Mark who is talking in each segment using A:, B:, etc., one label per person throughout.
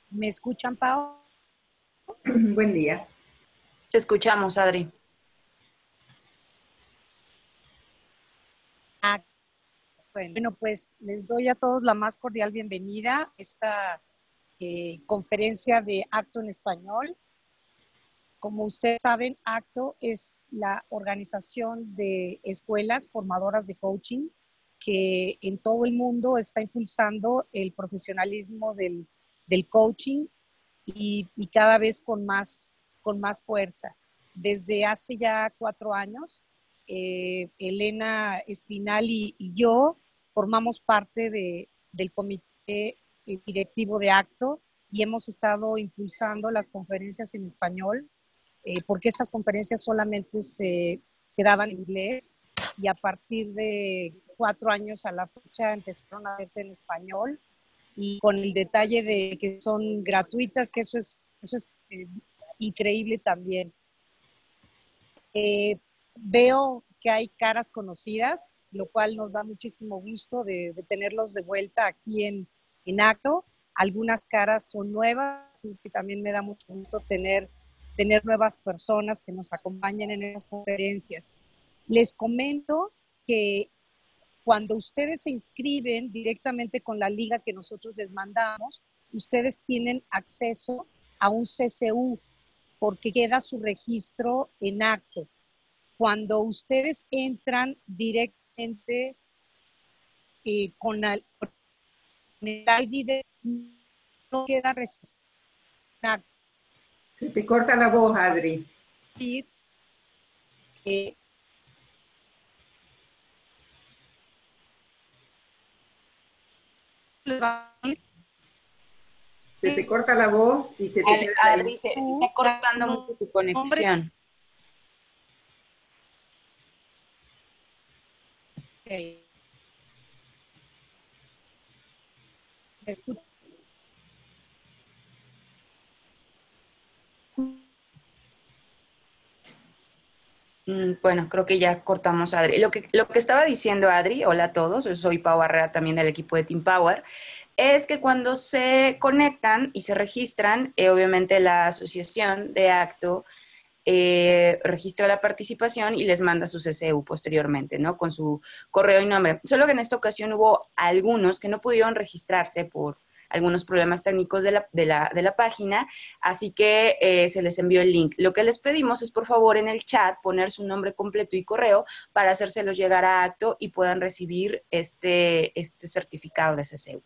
A: ¿Me escuchan, Pau?
B: Buen día.
C: Te escuchamos, Adri.
A: Bueno, pues les doy a todos la más cordial bienvenida a esta conferencia de Acto en Español. Como ustedes saben, Acto es la organización de escuelas formadoras de coaching que en todo el mundo está impulsando el profesionalismo del coaching y cada vez con más fuerza. Desde hace ya 4 años, Elena Espinal y yo formamos parte del comité directivo de Acto y hemos estado impulsando las conferencias en español, porque estas conferencias solamente se daban en inglés y a partir de 4 años a la fecha empezaron a hacerse en español y con el detalle de que son gratuitas, que eso es increíble también. Veo que hay caras conocidas, lo cual nos da muchísimo gusto de tenerlos de vuelta aquí en Acto. Algunas caras son nuevas, es que también me da mucho gusto tener nuevas personas que nos acompañen en esas conferencias. Les comento que cuando ustedes se inscriben directamente con la liga que nosotros les mandamos, ustedes tienen acceso a un CCU porque queda su registro en Acto. Cuando ustedes entran directamente con el ID no queda registrado.
B: Se te corta la voz, Adri. Se te corta la voz y se te queda
C: Adri, se está cortando mucho tu conexión.
A: Okay. ¿Me escuchas?
C: Bueno, creo que ya cortamos a Adri. Lo que estaba diciendo Adri, hola a todos, yo soy Pau Barrera también del equipo de Team Power, es que cuando se conectan y se registran, obviamente la asociación de Acto registra la participación y les manda su CCU posteriormente, ¿no? Con su correo y nombre. Solo que en esta ocasión hubo algunos que no pudieron registrarse por algunos problemas técnicos de la página, así que se les envió el link. Lo que les pedimos es, por favor, en el chat poner su nombre completo y correo para hacérselos llegar a Acto y puedan recibir este certificado de CCU.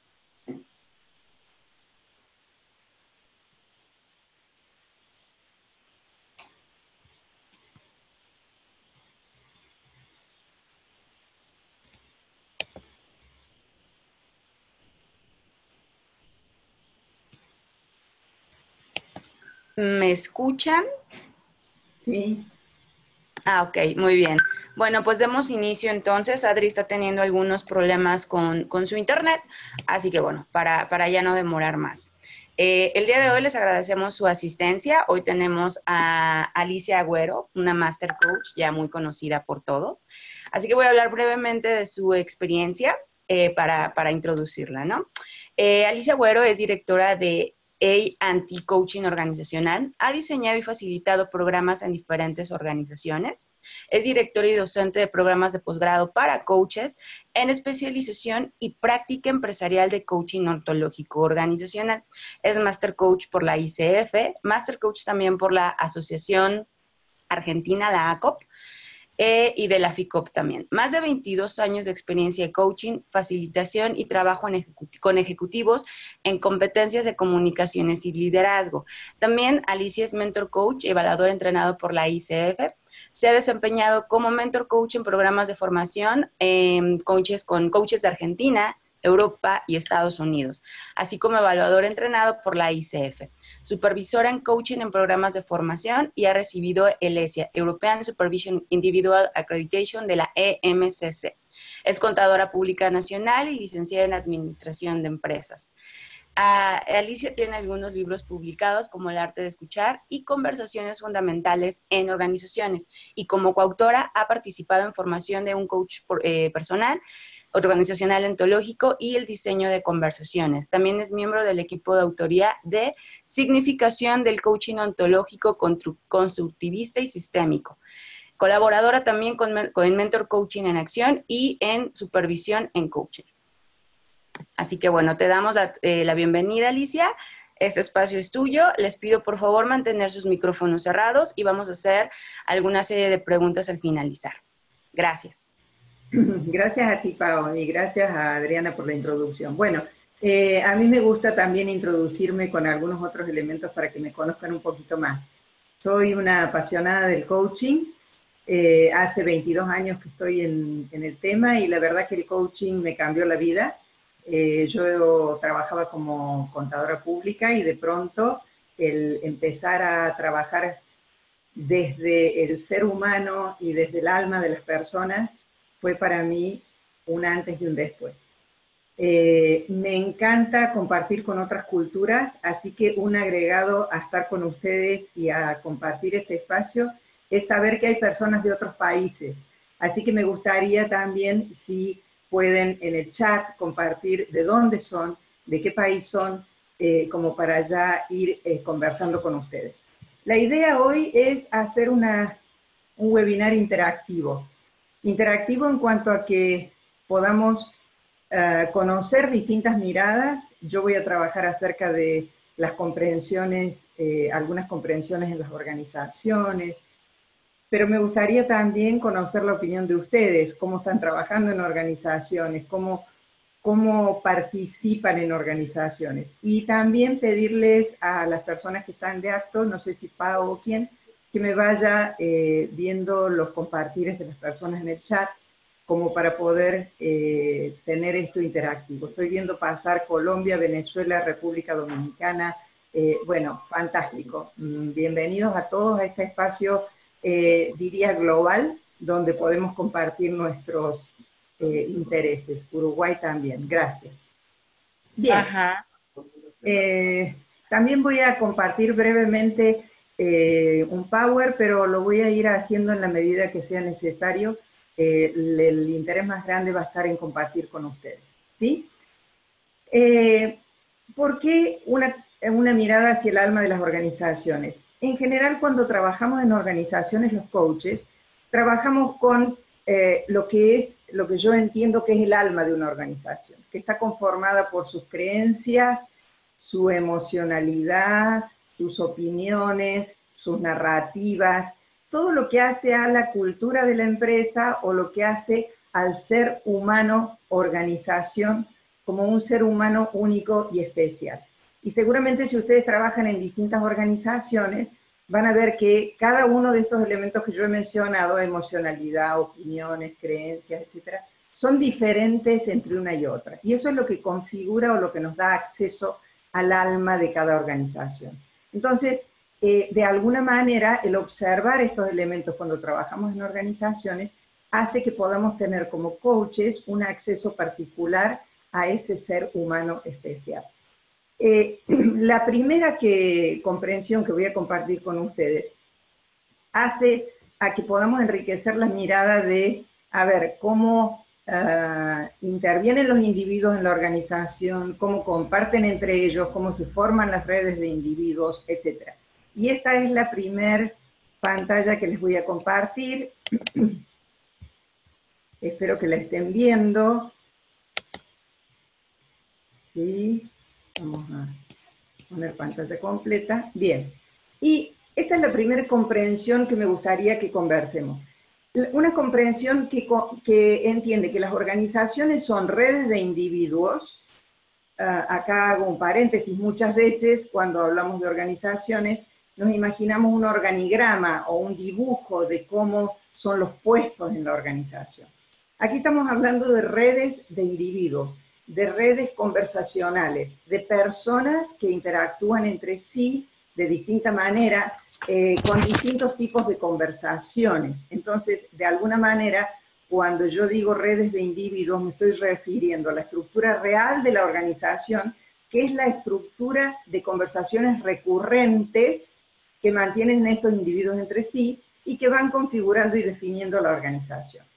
C: ¿Me escuchan?
B: Sí.
C: Ah, ok, muy bien. Bueno, pues demos inicio entonces. Adri está teniendo algunos problemas con su internet, así que bueno, para ya no demorar más. El día de hoy les agradecemos su asistencia. Hoy tenemos a Alicia Agüero, una Master Coach ya muy conocida por todos. Así que voy a hablar brevemente de su experiencia para introducirla, ¿no? Alicia Agüero es directora de Anti-Coaching Organizacional, ha diseñado y facilitado programas en diferentes organizaciones, es directora y docente de programas de posgrado para coaches en especialización y práctica empresarial de coaching ontológico organizacional, es Master Coach por la ICF, Master Coach también por la Asociación Argentina, la ACOP, y de la FICOP también. Más de 22 años de experiencia de coaching, facilitación y trabajo con ejecutivos en competencias de comunicaciones y liderazgo. También Alicia es mentor coach, evaluador entrenado por la ICF. Se ha desempeñado como mentor coach en programas de formación con coaches de Argentina, Europa y Estados Unidos, así como evaluador entrenado por la ICF, supervisora en coaching en programas de formación y ha recibido el ESIA, European Supervision Individual Accreditation de la EMCC. Es contadora pública nacional y licenciada en Administración de Empresas. Alicia tiene algunos libros publicados como El arte de escuchar y Conversaciones fundamentales en organizaciones y como coautora ha participado en formación de un coach personal, organizacional ontológico y el diseño de conversaciones. También es miembro del equipo de autoría de significación del coaching ontológico constructivista y sistémico. Colaboradora también con Mentor Coaching en Acción y en Supervisión en Coaching. Así que bueno, te damos la bienvenida, Alicia. Este espacio es tuyo. Les pido por favor mantener sus micrófonos cerrados y vamos a hacer alguna serie de preguntas al finalizar. Gracias.
B: Gracias a ti, Pao, y gracias a Adriana por la introducción. Bueno, a mí me gusta también introducirme con algunos otros elementos para que me conozcan un poquito más. Soy una apasionada del coaching. Hace 22 años que estoy en el tema y la verdad que el coaching me cambió la vida. Yo trabajaba como contadora pública y de pronto el empezar a trabajar desde el ser humano y desde el alma de las personas fue para mí un antes y un después. Me encanta compartir con otras culturas, así que un agregado a estar con ustedes y a compartir este espacio es saber que hay personas de otros países. Así que me gustaría también si pueden en el chat compartir de dónde son, de qué país son, como para ya ir conversando con ustedes. La idea hoy es hacer un webinar interactivo. Interactivo en cuanto a que podamos conocer distintas miradas. Yo voy a trabajar acerca de las comprensiones, algunas comprensiones en las organizaciones, pero me gustaría también conocer la opinión de ustedes, cómo están trabajando en organizaciones, cómo participan en organizaciones. Y también pedirles a las personas que están de acto, no sé si Pau o quién, que me vaya viendo los compartires de las personas en el chat, como para poder tener esto interactivo. Estoy viendo pasar Colombia, Venezuela, República Dominicana. Bueno, fantástico. Bienvenidos a todos a este espacio, diría global, donde podemos compartir nuestros intereses. Uruguay también. Gracias. Bien.
C: Ajá.
B: También voy a compartir brevemente un Power, pero lo voy a ir haciendo en la medida que sea necesario. El interés más grande va a estar en compartir con ustedes, ¿sí? ¿Por qué una mirada hacia el alma de las organizaciones? En general, cuando trabajamos en organizaciones, los coaches, trabajamos con lo que yo entiendo que es el alma de una organización, que está conformada por sus creencias, su emocionalidad, sus opiniones, sus narrativas, todo lo que hace a la cultura de la empresa o lo que hace al ser humano organización como un ser humano único y especial. Y seguramente si ustedes trabajan en distintas organizaciones, van a ver que cada uno de estos elementos que yo he mencionado, emocionalidad, opiniones, creencias, etcétera, son diferentes entre una y otra. Y eso es lo que configura o lo que nos da acceso al alma de cada organización. Entonces, de alguna manera, el observar estos elementos cuando trabajamos en organizaciones hace que podamos tener como coaches un acceso particular a ese ser humano especial. La primera comprensión que voy a compartir con ustedes hace a que podamos enriquecer la mirada de, a ver, cómo intervienen los individuos en la organización, cómo comparten entre ellos, cómo se forman las redes de individuos, etc. Y esta es la primera pantalla que les voy a compartir. Espero que la estén viendo. Sí, vamos a poner pantalla completa. Bien. Y esta es la primera comprensión que me gustaría que conversemos. Una comprensión que entiende que las organizaciones son redes de individuos. Acá hago un paréntesis. Muchas veces cuando hablamos de organizaciones nos imaginamos un organigrama o un dibujo de cómo son los puestos en la organización. Aquí estamos hablando de redes de individuos, de redes conversacionales, de personas que interactúan entre sí de distinta manera, con distintos tipos de conversaciones. Entonces, de alguna manera, cuando yo digo redes de individuos, me estoy refiriendo a la estructura real de la organización, que es la estructura de conversaciones recurrentes que mantienen estos individuos entre sí y que van configurando y definiendo la organización.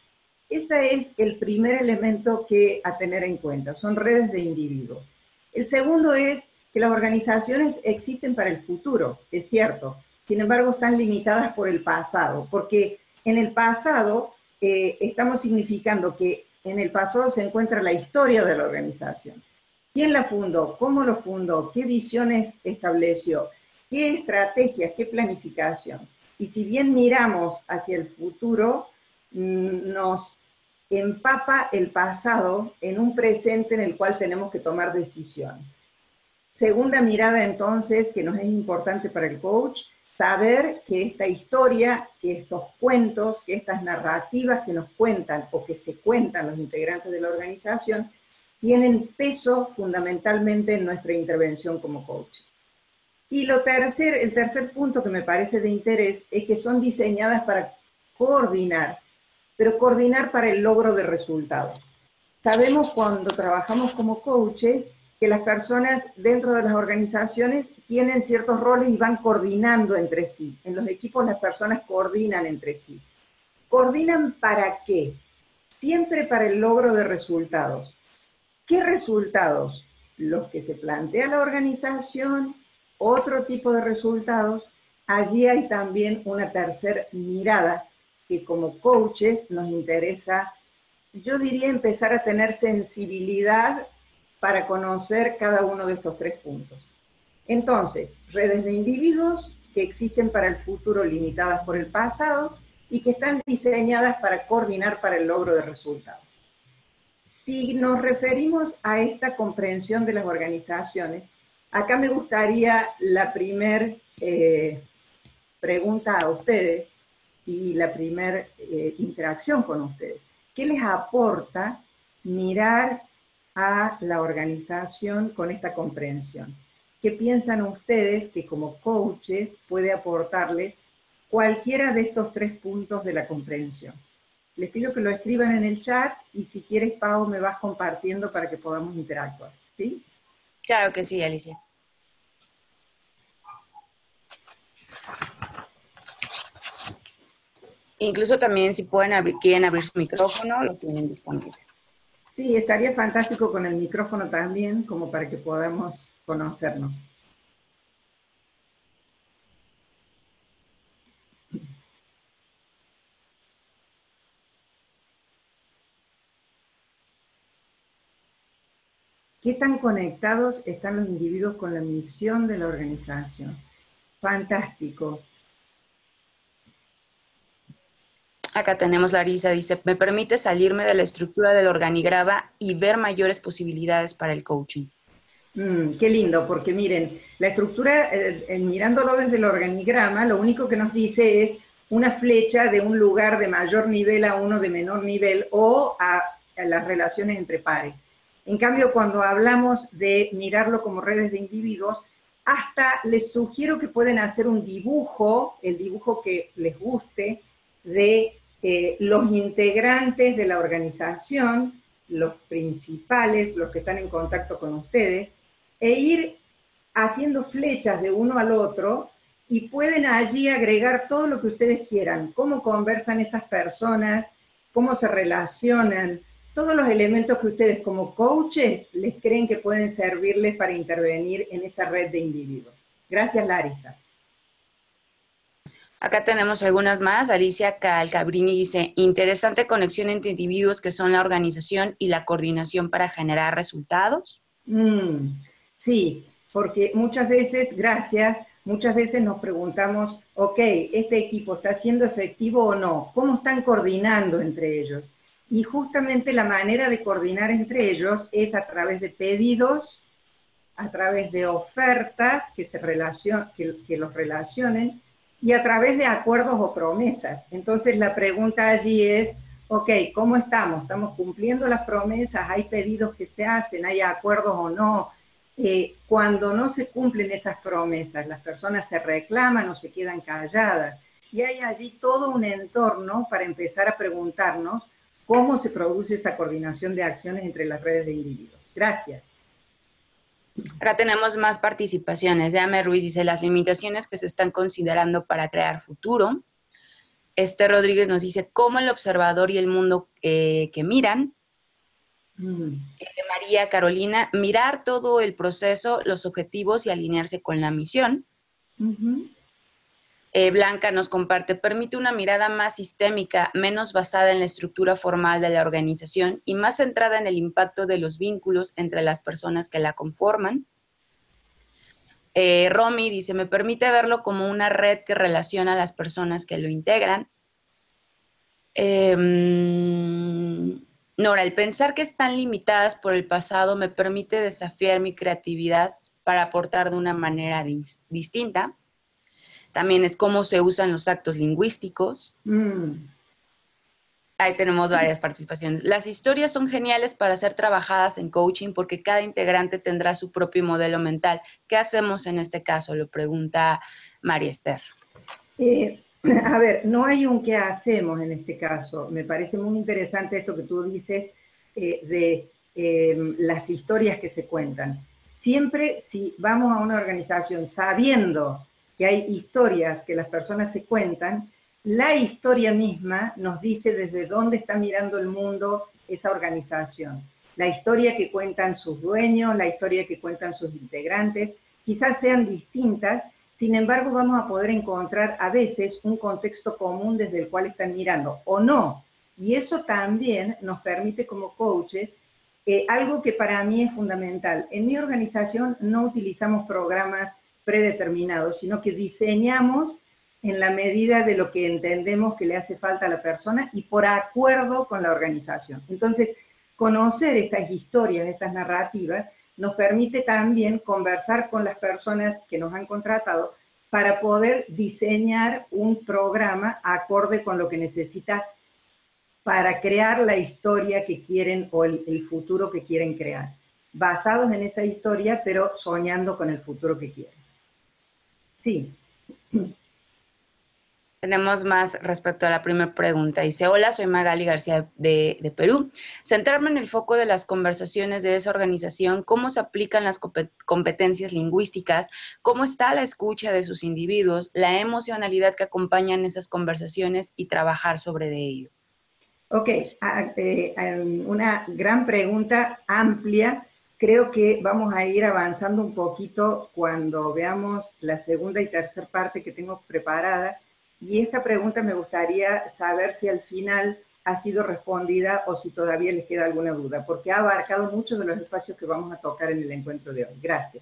B: Ese es el primer elemento a tener en cuenta, son redes de individuos. El segundo es que las organizaciones existen para el futuro, es cierto, sin embargo están limitadas por el pasado, porque en el pasado estamos significando que en el pasado se encuentra la historia de la organización. ¿Quién la fundó? ¿Cómo lo fundó? ¿Qué visiones estableció? ¿Qué estrategias? ¿Qué planificación? Y si bien miramos hacia el futuro, nos empapa el pasado en un presente en el cual tenemos que tomar decisiones. Segunda mirada entonces, que nos es importante para el coach, saber que esta historia, que estos cuentos, que estas narrativas que nos cuentan o que se cuentan los integrantes de la organización, tienen peso fundamentalmente en nuestra intervención como coach. Y el tercer punto que me parece de interés es que son diseñadas para coordinar, pero coordinar para el logro de resultados. Sabemos cuando trabajamos como coaches que las personas dentro de las organizaciones tienen ciertos roles y van coordinando entre sí. En los equipos las personas coordinan entre sí. ¿Coordinan para qué? Siempre para el logro de resultados. ¿Qué resultados? Los que se plantea la organización, otro tipo de resultados. Allí hay también una tercera mirada que como coaches nos interesa, yo diría, empezar a tener sensibilidad para conocer cada uno de estos tres puntos. Entonces, redes de individuos que existen para el futuro limitadas por el pasado y que están diseñadas para coordinar para el logro de resultados. Si nos referimos a esta comprensión de las organizaciones, acá me gustaría la primera pregunta a ustedes y la primera interacción con ustedes. ¿Qué les aporta mirar a la organización con esta comprensión? ¿Qué piensan ustedes que como coaches puede aportarles cualquiera de estos tres puntos de la comprensión? Les pido que lo escriban en el chat y si quieres, Pau, me vas compartiendo para que podamos interactuar, ¿sí?
C: Claro que sí, Alicia. Incluso también si quieren abrir su micrófono, lo tienen disponible.
B: Sí, estaría fantástico con el micrófono también, como para que podamos conocernos. ¿Qué tan conectados están los individuos con la misión de la organización? Fantástico.
C: Acá tenemos Larisa, dice, me permite salirme de la estructura del organigrama y ver mayores posibilidades para el coaching.
B: Qué lindo, porque miren, la estructura, mirándolo desde el organigrama, lo único que nos dice es una flecha de un lugar de mayor nivel a uno de menor nivel o a las relaciones entre pares. En cambio, cuando hablamos de mirarlo como redes de individuos, hasta les sugiero que pueden hacer un dibujo, el dibujo que les guste, de los integrantes de la organización, los principales, los que están en contacto con ustedes, e ir haciendo flechas de uno al otro y pueden allí agregar todo lo que ustedes quieran, cómo conversan esas personas, cómo se relacionan, todos los elementos que ustedes como coaches les creen que pueden servirles para intervenir en esa red de individuos. Gracias, Larisa.
C: Acá tenemos algunas más. Alicia Calcabrini dice, interesante conexión entre individuos que son la organización y la coordinación para generar resultados.
B: Sí, porque muchas veces, gracias, muchas veces nos preguntamos, ok, ¿este equipo está siendo efectivo o no? ¿Cómo están coordinando entre ellos? Y justamente la manera de coordinar entre ellos es a través de pedidos, a través de ofertas que los relacionen, y a través de acuerdos o promesas. Entonces la pregunta allí es, ok, ¿cómo estamos? ¿Estamos cumpliendo las promesas? ¿Hay pedidos que se hacen? ¿Hay acuerdos o no? Cuando no se cumplen esas promesas, las personas se reclaman o se quedan calladas. Y hay allí todo un entorno para empezar a preguntarnos cómo se produce esa coordinación de acciones entre las redes de individuos. Gracias.
C: Acá tenemos más participaciones. Yame Ruiz dice, las limitaciones que se están considerando para crear futuro. Esther Rodríguez nos dice, ¿cómo el observador y el mundo que miran? María Carolina, mirar todo el proceso, los objetivos y alinearse con la misión. Blanca nos comparte, permite una mirada más sistémica, menos basada en la estructura formal de la organización y más centrada en el impacto de los vínculos entre las personas que la conforman. Romy dice, me permite verlo como una red que relaciona a las personas que lo integran. Nora, el pensar que están limitadas por el pasado me permite desafiar mi creatividad para aportar de una manera distinta. También es cómo se usan los actos lingüísticos. Ahí tenemos varias participaciones. Las historias son geniales para ser trabajadas en coaching porque cada integrante tendrá su propio modelo mental. ¿Qué hacemos en este caso? Lo pregunta María Esther.
B: A ver, no hay un qué hacemos en este caso. Me parece muy interesante esto que tú dices de las historias que se cuentan. Siempre si vamos a una organización sabiendo que hay historias que las personas se cuentan, la historia misma nos dice desde dónde está mirando el mundo esa organización. La historia que cuentan sus dueños, la historia que cuentan sus integrantes, quizás sean distintas. Sin embargo, vamos a poder encontrar a veces un contexto común desde el cual están mirando, o no. Y eso también nos permite como coaches, algo que para mí es fundamental. En mi organización no utilizamos programas predeterminados, sino que diseñamos en la medida de lo que entendemos que le hace falta a la persona y por acuerdo con la organización. Entonces, conocer estas historias, estas narrativas, nos permite también conversar con las personas que nos han contratado para poder diseñar un programa acorde con lo que necesita para crear la historia que quieren o el futuro que quieren crear. Basados en esa historia, pero soñando con el futuro que quieren. Sí.
C: Tenemos más respecto a la primera pregunta. Dice, hola, soy Magali García de Perú. Centrarme en el foco de las conversaciones de esa organización, cómo se aplican las competencias lingüísticas, cómo está la escucha de sus individuos, la emocionalidad que acompañan esas conversaciones y trabajar sobre de ello.
B: Ok, una gran pregunta amplia. Creo que vamos a ir avanzando un poquito cuando veamos la segunda y tercera parte que tengo preparada. Y esta pregunta me gustaría saber si al final ha sido respondida o si todavía les queda alguna duda, porque ha abarcado muchos de los espacios que vamos a tocar en el encuentro de hoy. Gracias.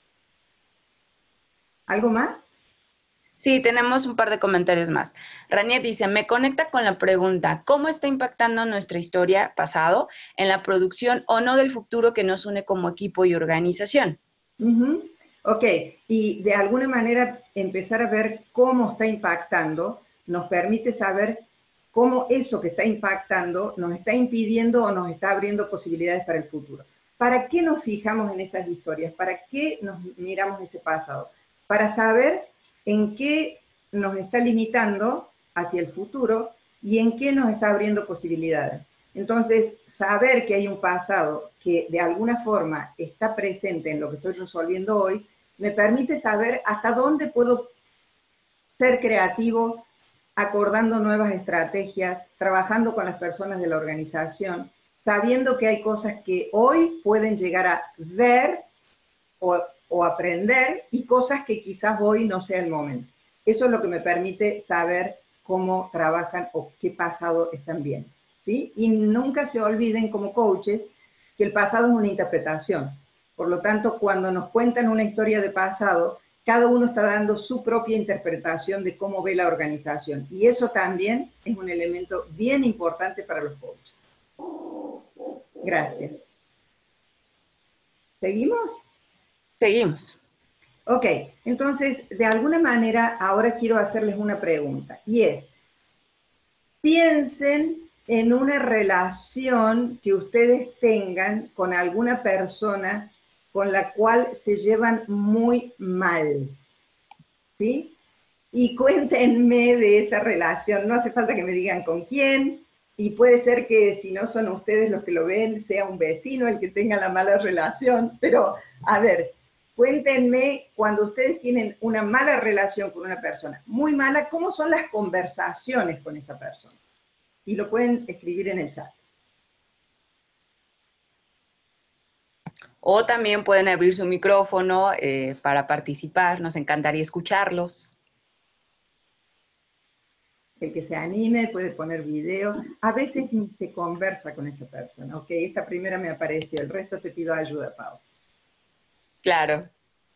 B: ¿Algo más?
C: Sí, tenemos un par de comentarios más. Ranier dice, me conecta con la pregunta, ¿cómo está impactando nuestra historia pasado en la producción o no del futuro que nos une como equipo y organización?
B: Ok, y de alguna manera empezar a ver cómo está impactando nos permite saber cómo eso que está impactando nos está impidiendo o nos está abriendo posibilidades para el futuro. ¿Para qué nos fijamos en esas historias? ¿Para qué nos miramos ese pasado? Para saber en qué nos está limitando hacia el futuro y en qué nos está abriendo posibilidades. Entonces, saber que hay un pasado que de alguna forma está presente en lo que estoy resolviendo hoy, me permite saber hasta dónde puedo ser creativo, acordando nuevas estrategias, trabajando con las personas de la organización, sabiendo que hay cosas que hoy pueden llegar a ver o aprender y cosas que quizás hoy no sea el momento. Eso es lo que me permite saber cómo trabajan o qué pasado están bien. ¿Sí? Y nunca se olviden como coaches que el pasado es una interpretación. Por lo tanto, cuando nos cuentan una historia de pasado, cada uno está dando su propia interpretación de cómo ve la organización. Y eso también es un elemento bien importante para los coaches. Gracias. ¿Seguimos?
C: Seguimos.
B: Ok, entonces, de alguna manera, ahora quiero hacerles una pregunta. Y es, piensen en una relación que ustedes tengan con alguna persona con la cual se llevan muy mal, ¿sí? Y cuéntenme de esa relación, no hace falta que me digan con quién, y puede ser que si no son ustedes los que lo ven, sea un vecino el que tenga la mala relación, pero a ver, Cuéntenme, cuando ustedes tienen una mala relación con una persona, muy mala, ¿cómo son las conversaciones con esa persona? Y lo pueden escribir en el chat.
C: O también pueden abrir su micrófono para participar, nos encantaría escucharlos.
B: El que se anime puede poner video. A veces se conversa con esa persona. Ok, esta primera me apareció, el resto te pido ayuda, Pau.
C: Claro.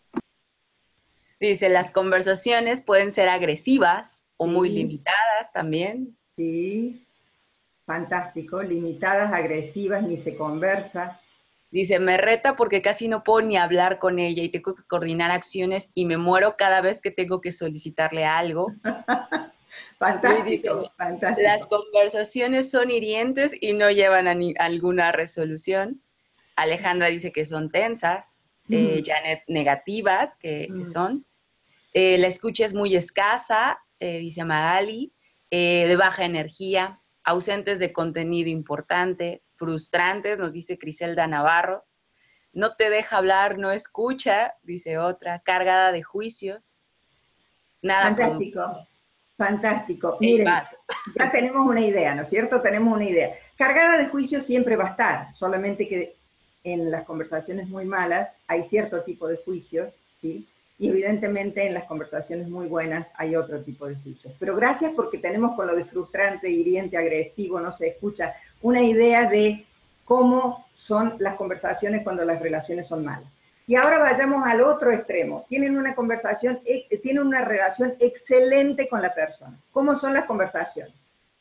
C: Dice, las conversaciones pueden ser agresivas o muy limitadas también.
B: Sí, fantástico. Limitadas, agresivas, ni se conversa.
C: Dice, me reta porque casi no puedo ni hablar con ella y tengo que coordinar acciones y me muero cada vez que tengo que solicitarle algo.
B: Fantástico,
C: Dice,
B: fantástico.
C: las conversaciones son hirientes y no llevan a alguna resolución. Alejandra dice que son tensas, Janet negativas, que son. La escucha es muy escasa, dice Magali, de baja energía, ausentes de contenido importante, frustrantes, nos dice Criselda Navarro. No te deja hablar, no escucha, dice otra, cargada de juicios, nada
B: Fantástico,
C: productivo.
B: fantástico. Miren,
C: Paz.
B: ya tenemos una idea, ¿no es cierto? Tenemos una idea. Cargada de juicio siempre va a estar, solamente que en las conversaciones muy malas hay cierto tipo de juicios, ¿sí? Y evidentemente en las conversaciones muy buenas hay otro tipo de juicios. Pero gracias porque tenemos con lo de frustrante, hiriente, agresivo, no se escucha, una idea de cómo son las conversaciones cuando las relaciones son malas. Y ahora vayamos al otro extremo. Tienen una conversación, tienen una relación excelente con la persona. ¿Cómo son las conversaciones?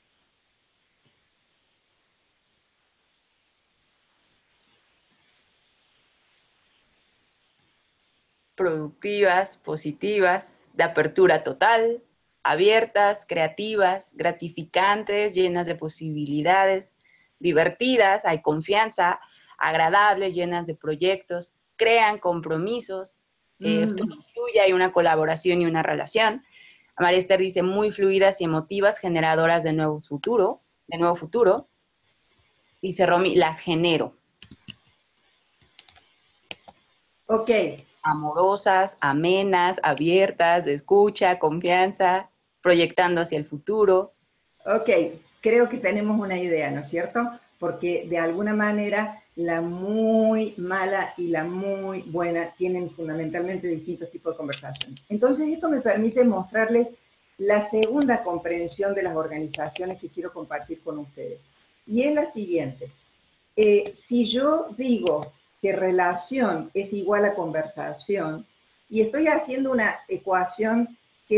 C: Productivas, positivas, de apertura total, abiertas, creativas, gratificantes, llenas de posibilidades, divertidas, hay confianza, agradables, llenas de proyectos, crean compromisos, fluye, hay una colaboración y una relación. María Esther dice muy fluidas y emotivas, generadoras de nuevo futuro. Dice Romy, las genero.
B: Ok.
C: Amorosas, amenas, abiertas, de escucha, confianza, proyectando hacia el futuro.
B: Ok, creo que tenemos una idea, ¿no es cierto? Porque de alguna manera la muy mala y la muy buena tienen fundamentalmente distintos tipos de conversaciones. Entonces esto me permite mostrarles la segunda comprensión de las organizaciones que quiero compartir con ustedes. Y es la siguiente. Si yo digo que relación es igual a conversación, y estoy haciendo una ecuación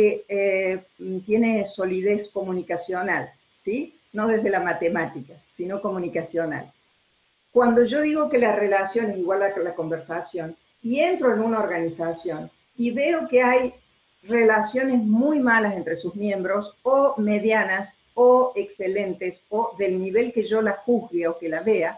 B: que tiene solidez comunicacional, ¿sí? No desde la matemática, sino comunicacional. Cuando yo digo que la relación es igual a la conversación, y entro en una organización y veo que hay relaciones muy malas entre sus miembros, o medianas, o excelentes, o del nivel que yo la juzgue o que la vea,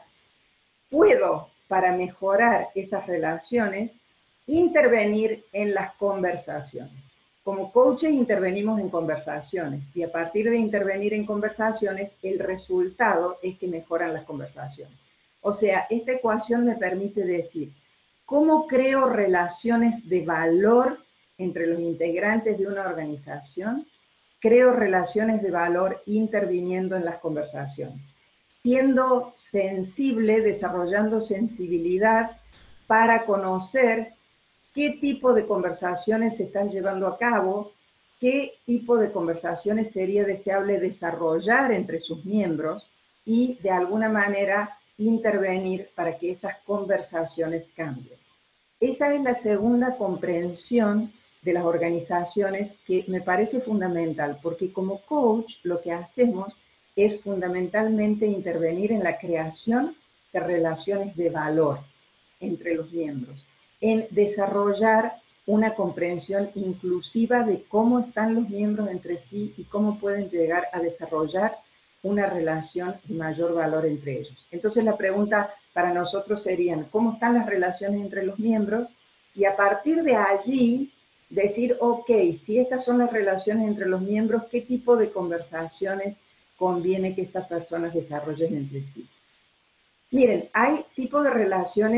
B: puedo, para mejorar esas relaciones, intervenir en las conversaciones. Como coaches intervenimos en conversaciones y a partir de intervenir en conversaciones, el resultado es que mejoran las conversaciones. O sea, esta ecuación me permite decir, ¿cómo creo relaciones de valor entre los integrantes de una organización? Creo relaciones de valor interviniendo en las conversaciones, siendo sensible, desarrollando sensibilidad para conocer qué tipo de conversaciones se están llevando a cabo, qué tipo de conversaciones sería deseable desarrollar entre sus miembros y de alguna manera intervenir para que esas conversaciones cambien. Esa es la segunda comprensión de las organizaciones que me parece fundamental, porque como coach lo que hacemos es fundamentalmente intervenir en la creación de relaciones de valor entre los miembros, en desarrollar una comprensión inclusiva de cómo están los miembros entre sí y cómo pueden llegar a desarrollar una relación de mayor valor entre ellos. Entonces la pregunta para nosotros sería, ¿cómo están las relaciones entre los miembros? Y a partir de allí decir, ok, si estas son las relaciones entre los miembros, ¿qué tipo de conversaciones conviene que estas personas desarrollen entre sí? Miren, hay tipos de relaciones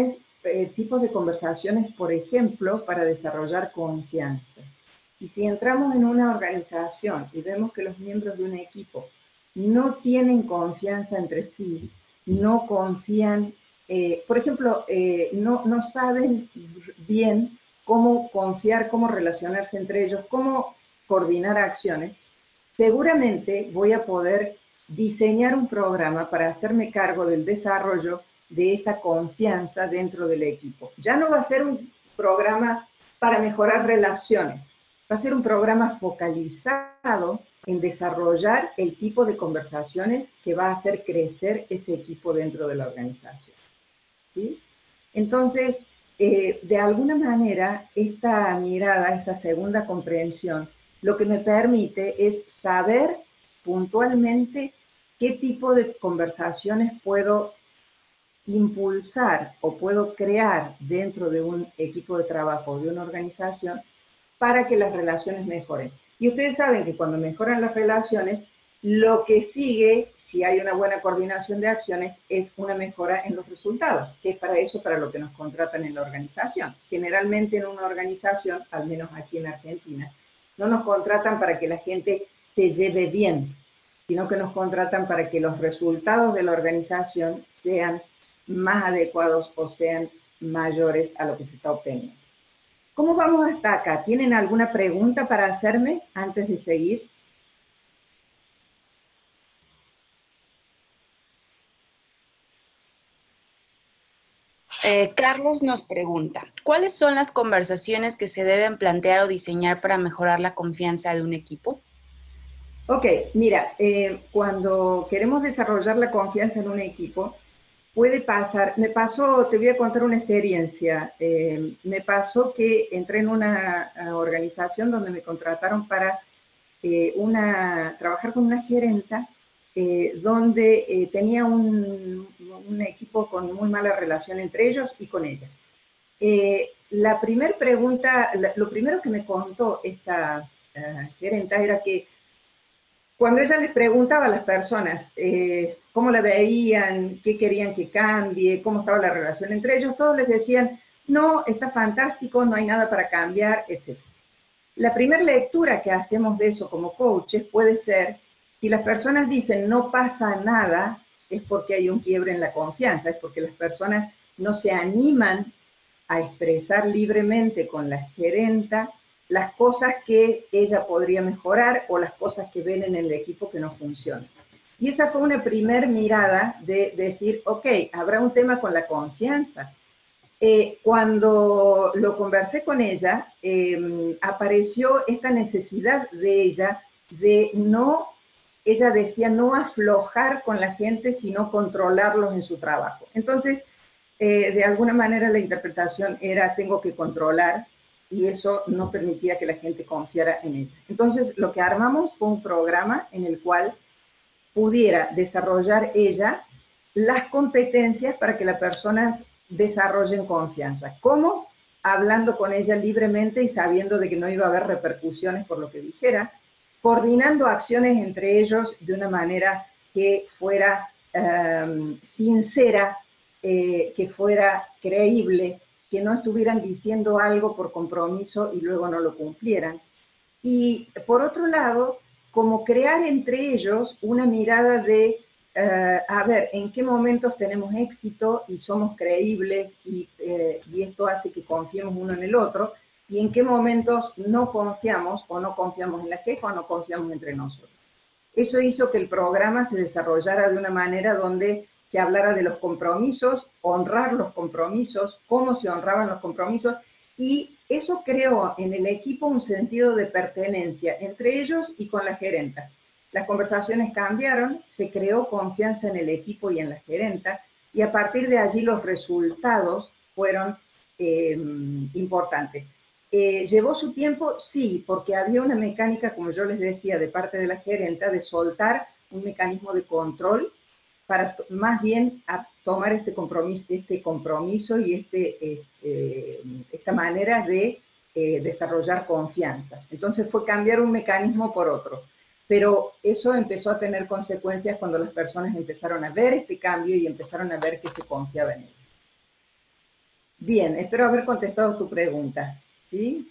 B: tipos de conversaciones, por ejemplo, para desarrollar confianza. Y si entramos en una organización y vemos que los miembros de un equipo no tienen confianza entre sí, no confían, por ejemplo, no saben bien cómo confiar, cómo relacionarse entre ellos, cómo coordinar acciones, seguramente voy a poder diseñar un programa para hacerme cargo del desarrollo de esa confianza dentro del equipo. Ya no va a ser un programa para mejorar relaciones, va a ser un programa focalizado en desarrollar el tipo de conversaciones que va a hacer crecer ese equipo dentro de la organización. ¿Sí? Entonces, de alguna manera, esta mirada, esta segunda comprensión, lo que me permite es saber puntualmente qué tipo de conversaciones puedo impulsar o puedo crear dentro de un equipo de trabajo, de una organización, para que las relaciones mejoren. Y ustedes saben que cuando mejoran las relaciones, lo que sigue, si hay una buena coordinación de acciones, es una mejora en los resultados, que es para eso, para lo que nos contratan en la organización. Generalmente en una organización, al menos aquí en Argentina, no nos contratan para que la gente se lleve bien, sino que nos contratan para que los resultados de la organización sean más adecuados o sean mayores a lo que se está obteniendo. ¿Cómo vamos hasta acá? ¿Tienen alguna pregunta para hacerme antes de seguir?
C: Carlos nos pregunta, ¿cuáles son las conversaciones que se deben plantear o diseñar para mejorar la confianza de un equipo?
B: Ok, mira, cuando queremos desarrollar la confianza en un equipo, puede pasar, me pasó, te voy a contar una experiencia, me pasó que entré en una organización donde me contrataron para trabajar con una gerenta donde tenía un equipo con muy mala relación entre ellos y con ella. La primera pregunta, lo primero que me contó esta gerenta era que cuando ella les preguntaba a las personas cómo la veían, qué querían que cambie, cómo estaba la relación entre ellos, todos les decían, no, está fantástico, no hay nada para cambiar, etc. La primera lectura que hacemos de eso como coaches puede ser, si las personas dicen no pasa nada, es porque hay un quiebre en la confianza, es porque las personas no se animan a expresar libremente con la gerenta las cosas que ella podría mejorar o las cosas que ven en el equipo que no funcionan. Y esa fue una primera mirada de decir, ok, habrá un tema con la confianza. Cuando lo conversé con ella, apareció esta necesidad de ella de no, ella decía, no aflojar con la gente, sino controlarlos en su trabajo. Entonces, de alguna manera la interpretación era, tengo que controlar, y eso no permitía que la gente confiara en ella. Entonces, lo que armamos fue un programa en el cual pudiera desarrollar ella las competencias para que la persona desarrolle confianza. ¿Cómo? Hablando con ella libremente y sabiendo de que no iba a haber repercusiones por lo que dijera, coordinando acciones entre ellos de una manera que fuera sincera, que fuera creíble, que no estuvieran diciendo algo por compromiso y luego no lo cumplieran. Y por otro lado, como crear entre ellos una mirada de, a ver, en qué momentos tenemos éxito y somos creíbles y esto hace que confiemos uno en el otro, y en qué momentos no confiamos o no confiamos en la jefa o no confiamos entre nosotros. Eso hizo que el programa se desarrollara de una manera donde se hablara de los compromisos, honrar los compromisos, cómo se honraban los compromisos, y eso creó en el equipo un sentido de pertenencia entre ellos y con la gerenta. Las conversaciones cambiaron, se creó confianza en el equipo y en la gerenta, y a partir de allí los resultados fueron importantes. ¿Llevó su tiempo? Sí, porque había una mecánica, como yo les decía, de parte de la gerenta, de soltar un mecanismo de control para más bien a tomar este compromiso y esta manera de desarrollar confianza. Entonces fue cambiar un mecanismo por otro. Pero eso empezó a tener consecuencias cuando las personas empezaron a ver este cambio y empezaron a ver que se confiaba en ellos. Bien, espero haber contestado tu pregunta, ¿sí?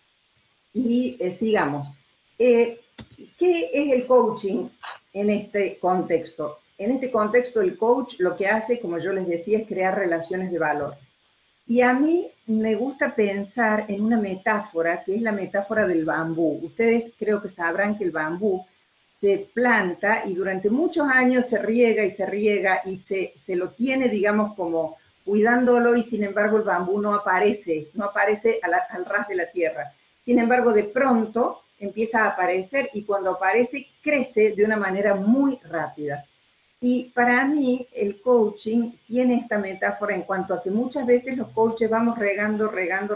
B: Y sigamos. ¿Qué es el coaching en este contexto? En este contexto, el coach lo que hace, como yo les decía, es crear relaciones de valor. Y a mí me gusta pensar en una metáfora, que es la metáfora del bambú. Ustedes creo que sabrán que el bambú se planta y durante muchos años se riega y se lo tiene, digamos, como cuidándolo, y sin embargo el bambú no aparece al ras de la tierra. Sin embargo, de pronto empieza a aparecer, y cuando aparece crece de una manera muy rápida. Y para mí el coaching tiene esta metáfora en cuanto a que muchas veces los coaches vamos regando,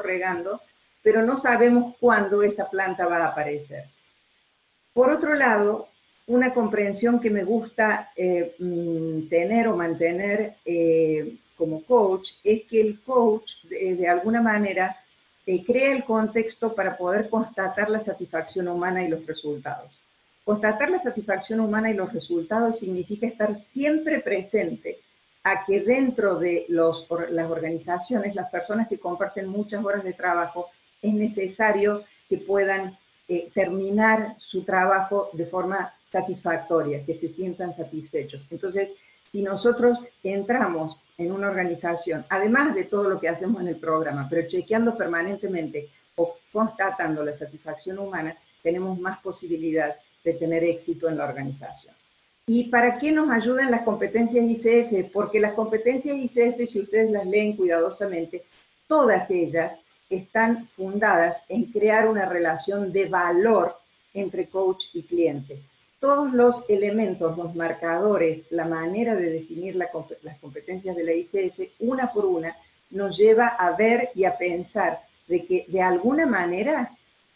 B: pero no sabemos cuándo esa planta va a aparecer. Por otro lado, una comprensión que me gusta tener o mantener como coach es que el coach de alguna manera crea el contexto para poder constatar la satisfacción humana y los resultados. Constatar la satisfacción humana y los resultados significa estar siempre presente a que dentro de las organizaciones, las personas que comparten muchas horas de trabajo, es necesario que puedan terminar su trabajo de forma satisfactoria, que se sientan satisfechos. Entonces, si nosotros entramos en una organización, además de todo lo que hacemos en el programa, pero chequeando permanentemente o constatando la satisfacción humana, tenemos más posibilidad de tener éxito en la organización. ¿Y para qué nos ayudan las competencias ICF? Porque las competencias ICF, si ustedes las leen cuidadosamente, todas ellas están fundadas en crear una relación de valor entre coach y cliente. Todos los elementos, los marcadores, la manera de definir las competencias de la ICF, una por una, nos lleva a ver y a pensar de que de alguna manera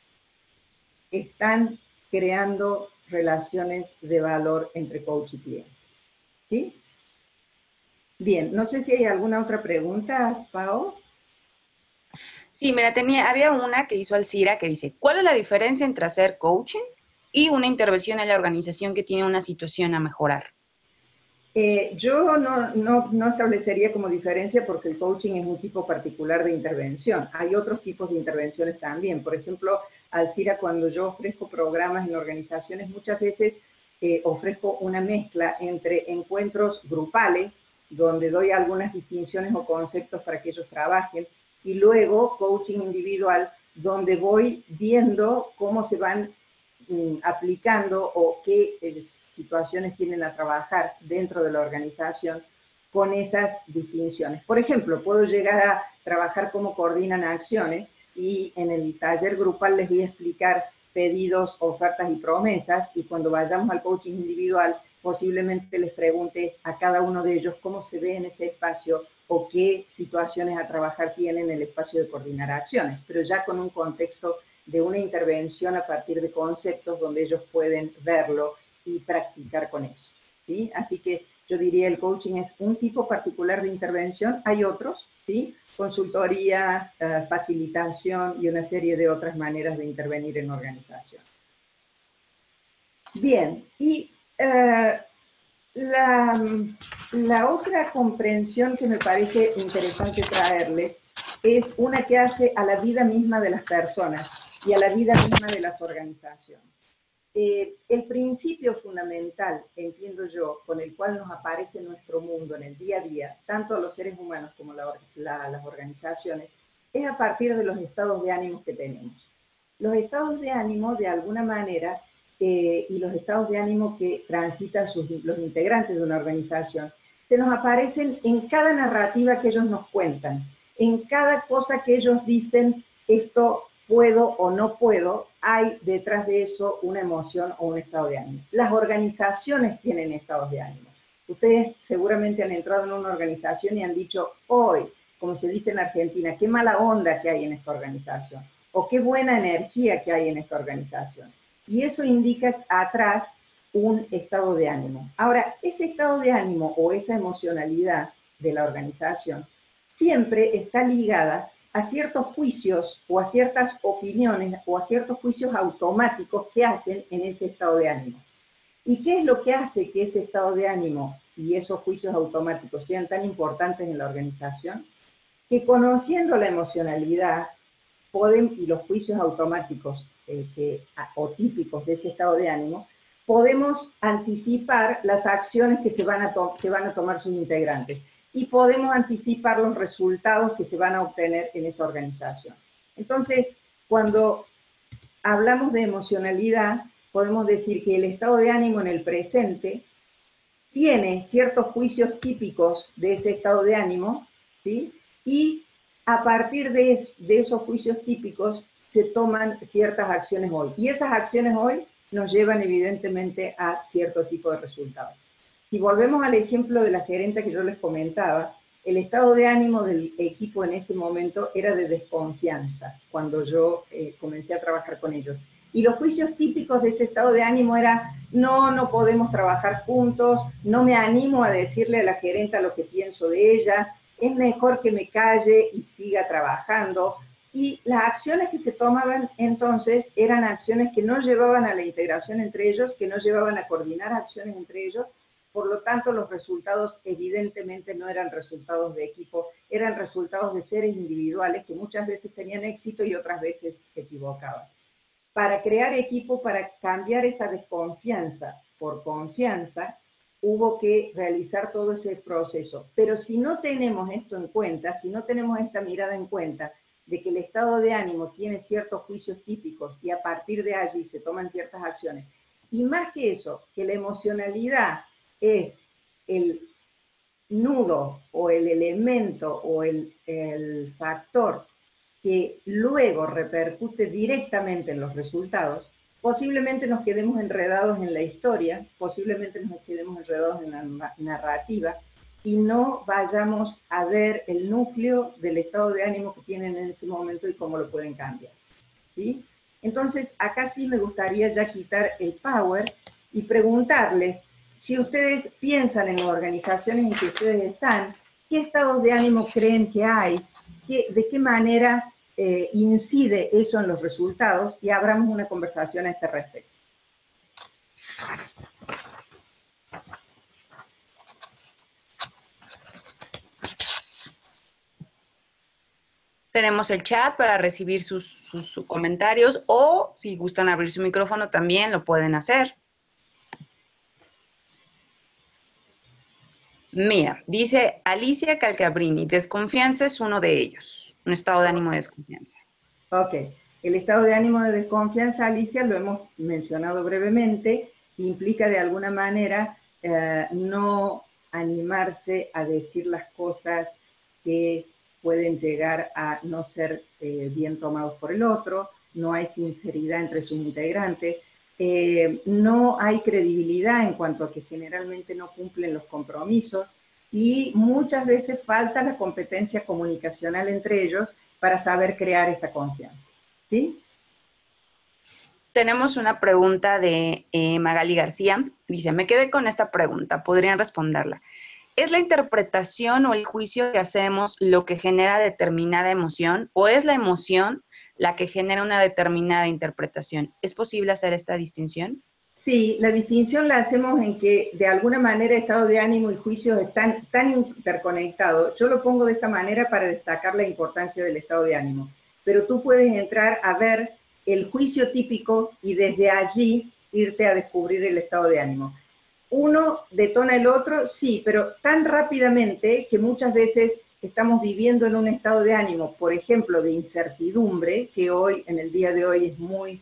B: están creando relaciones de valor entre coach y cliente. ¿Sí? Bien, no sé si hay alguna otra pregunta, Pau.
C: Sí, mira, había una que hizo Alcira que dice, ¿cuál es la diferencia entre hacer coaching y una intervención en la organización que tiene una situación a mejorar?
B: Yo no establecería como diferencia, porque el coaching es un tipo particular de intervención. Hay otros tipos de intervenciones también. Por ejemplo, Alcira, cuando yo ofrezco programas en organizaciones, muchas veces ofrezco una mezcla entre encuentros grupales, donde doy algunas distinciones o conceptos para que ellos trabajen, y luego coaching individual, donde voy viendo cómo se van aplicando o qué situaciones tienen a trabajar dentro de la organización con esas distinciones. Por ejemplo, puedo llegar a trabajar cómo coordinan acciones, y en el taller grupal les voy a explicar pedidos, ofertas y promesas, y cuando vayamos al coaching individual posiblemente les pregunte a cada uno de ellos cómo se ve en ese espacio o qué situaciones a trabajar tienen en el espacio de coordinar acciones, pero ya con un contexto de una intervención a partir de conceptos donde ellos pueden verlo y practicar con eso, ¿sí? Así que yo diría el coaching es un tipo particular de intervención. Hay otros, ¿sí? Consultoría, facilitación y una serie de otras maneras de intervenir en organización. Bien, y la otra comprensión que me parece interesante traerles es una que hace a la vida misma de las personas y a la vida misma de las organizaciones. El principio fundamental, entiendo yo, con el cual nos aparece nuestro mundo en el día a día, tanto a los seres humanos como las organizaciones, es a partir de los estados de ánimo que tenemos. Los estados de ánimo, de alguna manera, y los estados de ánimo que transitan los integrantes de una organización, se nos aparecen en cada narrativa que ellos nos cuentan, en cada cosa que ellos dicen, esto puedo o no puedo, hay detrás de eso una emoción o un estado de ánimo. Las organizaciones tienen estados de ánimo. Ustedes seguramente han entrado en una organización y han dicho, hoy, como se dice en Argentina, qué mala onda que hay en esta organización, o qué buena energía que hay en esta organización. Y eso indica atrás un estado de ánimo. Ahora, ese estado de ánimo o esa emocionalidad de la organización siempre está ligada a ciertos juicios o a ciertas opiniones o a ciertos juicios automáticos que hacen en ese estado de ánimo. ¿Y qué es lo que hace que ese estado de ánimo y esos juicios automáticos sean tan importantes en la organización? que conociendo la emocionalidad y los juicios automáticos o típicos de ese estado de ánimo, podemos anticipar las acciones que van a tomar sus integrantes y podemos anticipar los resultados que se van a obtener en esa organización. Entonces, cuando hablamos de emocionalidad, podemos decir que el estado de ánimo en el presente tiene ciertos juicios típicos de ese estado de ánimo, ¿sí? Y a partir de esos juicios típicos se toman ciertas acciones hoy. Y esas acciones hoy nos llevan evidentemente a cierto tipo de resultados. Si volvemos al ejemplo de la gerente que yo les comentaba, el estado de ánimo del equipo en ese momento era de desconfianza, cuando yo comencé a trabajar con ellos. Y los juicios típicos de ese estado de ánimo era, no podemos trabajar juntos, no me animo a decirle a la gerenta lo que pienso de ella, es mejor que me calle y siga trabajando. Y las acciones que se tomaban entonces eran acciones que no llevaban a la integración entre ellos, que no llevaban a coordinar acciones entre ellos. Por lo tanto, los resultados evidentemente no eran resultados de equipo, eran resultados de seres individuales que muchas veces tenían éxito y otras veces se equivocaban. Para crear equipo, para cambiar esa desconfianza por confianza, hubo que realizar todo ese proceso. Pero si no tenemos esto en cuenta, si no tenemos esta mirada en cuenta, de que el estado de ánimo tiene ciertos juicios típicos y a partir de allí se toman ciertas acciones, y más que eso, que la emocionalidad es el nudo o el elemento o el factor que luego repercute directamente en los resultados, posiblemente nos quedemos enredados en la historia, posiblemente nos quedemos enredados en la narrativa y no vayamos a ver el núcleo del estado de ánimo que tienen en ese momento y cómo lo pueden cambiar, ¿sí? Entonces, acá sí me gustaría ya quitar el power y preguntarles, si ustedes piensan en las organizaciones en que ustedes están, ¿qué estados de ánimo creen que hay? ¿De qué manera incide eso en los resultados? Y abramos una conversación a este respecto.
C: Tenemos el chat para recibir sus comentarios o si gustan abrir su micrófono también lo pueden hacer. Mira, dice Alicia Calcabrini, desconfianza es uno de ellos, un estado de ánimo de desconfianza.
B: Ok, el estado de ánimo de desconfianza, Alicia, lo hemos mencionado brevemente, implica de alguna manera no animarse a decir las cosas que pueden llegar a no ser bien tomados por el otro, no hay sinceridad entre sus integrantes, no hay credibilidad en cuanto a que generalmente no cumplen los compromisos y muchas veces falta la competencia comunicacional entre ellos para saber crear esa confianza, ¿sí?
C: Tenemos una pregunta de Magali García. Dice, me quedé con esta pregunta, ¿podrían responderla? ¿Es la interpretación o el juicio que hacemos lo que genera determinada emoción o es la emoción la que genera una determinada interpretación? ¿Es posible hacer esta distinción?
B: Sí, la distinción la hacemos en que de alguna manera estado de ánimo y juicios están tan interconectados. Yo lo pongo de esta manera para destacar la importancia del estado de ánimo. Pero tú puedes entrar a ver el juicio típico y desde allí irte a descubrir el estado de ánimo. Uno detona el otro, sí, pero tan rápidamente que muchas veces estamos viviendo en un estado de ánimo, por ejemplo, de incertidumbre, que hoy, en el día de hoy, es muy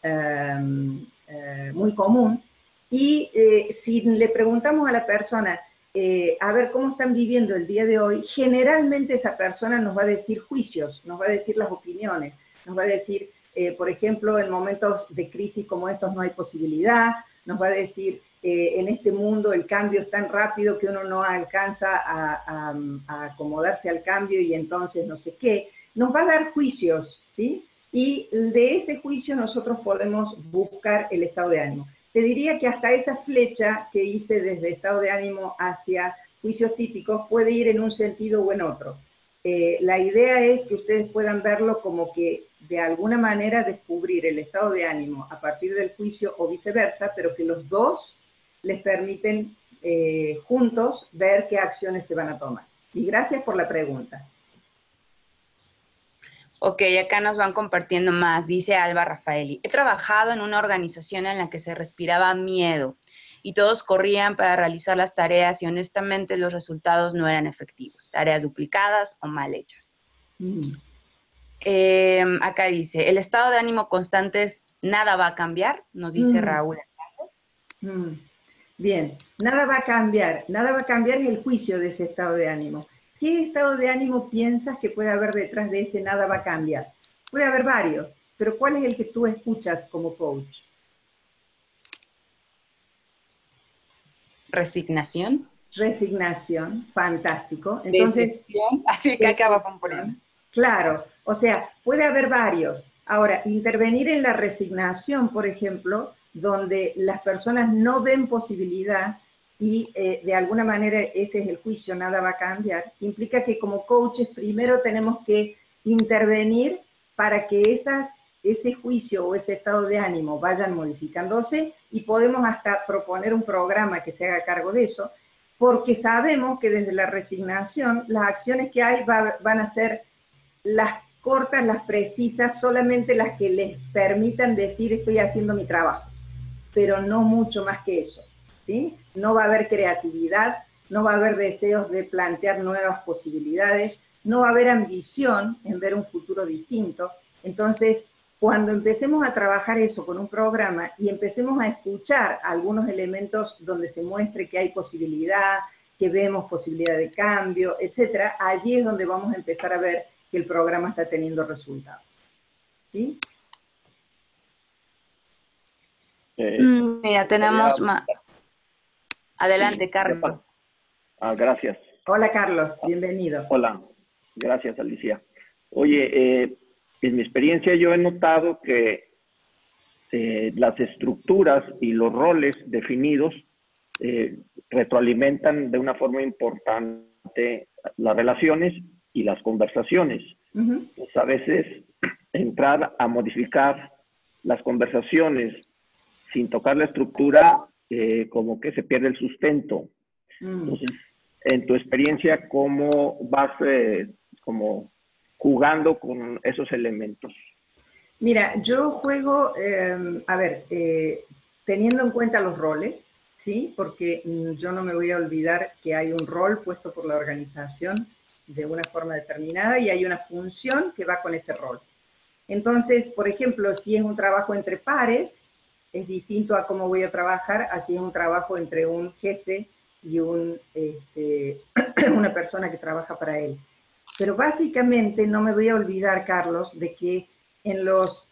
B: común, y si le preguntamos a la persona, a ver cómo están viviendo el día de hoy, generalmente esa persona nos va a decir juicios, nos va a decir las opiniones, nos va a decir, por ejemplo, en momentos de crisis como estos no hay posibilidad, nos va a decir, en este mundo el cambio es tan rápido que uno no alcanza a acomodarse al cambio y entonces no sé qué, nos va a dar juicios, ¿sí? Y de ese juicio nosotros podemos buscar el estado de ánimo. Te diría que hasta esa flecha que hice desde estado de ánimo hacia juicios típicos puede ir en un sentido o en otro. La idea es que ustedes puedan verlo como que de alguna manera descubrir el estado de ánimo a partir del juicio o viceversa, pero que los dos les permiten juntos ver qué acciones se van a tomar. Y gracias por la pregunta.
C: Ok, acá nos van compartiendo más, dice Alba Rafaeli. He trabajado en una organización en la que se respiraba miedo y todos corrían para realizar las tareas y honestamente los resultados no eran efectivos, tareas duplicadas o mal hechas. Acá dice, el estado de ánimo constante es nada va a cambiar, nos dice Raúl.
B: Bien, nada va a cambiar es el juicio de ese estado de ánimo. ¿Qué estado de ánimo piensas que puede haber detrás de ese nada va a cambiar? Puede haber varios, pero ¿cuál es el que tú escuchas como coach?
C: Resignación.
B: Resignación, fantástico. Entonces,
C: decepción, así que acaba con poner.
B: Claro, o sea, puede haber varios. Ahora, intervenir en la resignación, por ejemplo, donde las personas no ven posibilidad y de alguna manera ese es el juicio, nada va a cambiar, implica que como coaches primero tenemos que intervenir para que ese juicio o ese estado de ánimo vayan modificándose y podemos hasta proponer un programa que se haga cargo de eso, porque sabemos que desde la resignación las acciones que hay van a ser las cortas, las precisas, solamente las que les permitan decir estoy haciendo mi trabajo, pero no mucho más que eso, ¿sí? No va a haber creatividad, no va a haber deseos de plantear nuevas posibilidades, no va a haber ambición en ver un futuro distinto. Entonces, cuando empecemos a trabajar eso con un programa y empecemos a escuchar algunos elementos donde se muestre que hay posibilidad, que vemos posibilidad de cambio, etcétera, allí es donde vamos a empezar a ver que el programa está teniendo resultados. ¿Sí?
C: Mira, tenemos más. Adelante, Carlos.
D: Gracias.
B: Hola, Carlos. Bienvenido.
D: Hola. Gracias, Alicia. Oye, en mi experiencia yo he notado que las estructuras y los roles definidos retroalimentan de una forma importante las relaciones y las conversaciones. Pues a veces entrar a modificar las conversaciones sin tocar la estructura, como que se pierde el sustento. Entonces, en tu experiencia, ¿cómo vas como jugando con esos elementos?
B: Mira, yo juego, teniendo en cuenta los roles, ¿sí? Porque yo no me voy a olvidar que hay un rol puesto por la organización de una forma determinada y hay una función que va con ese rol. Entonces, por ejemplo, si es un trabajo entre pares, es distinto a cómo voy a trabajar, así es un trabajo entre un jefe y una persona que trabaja para él. Pero básicamente no me voy a olvidar, Carlos, de que en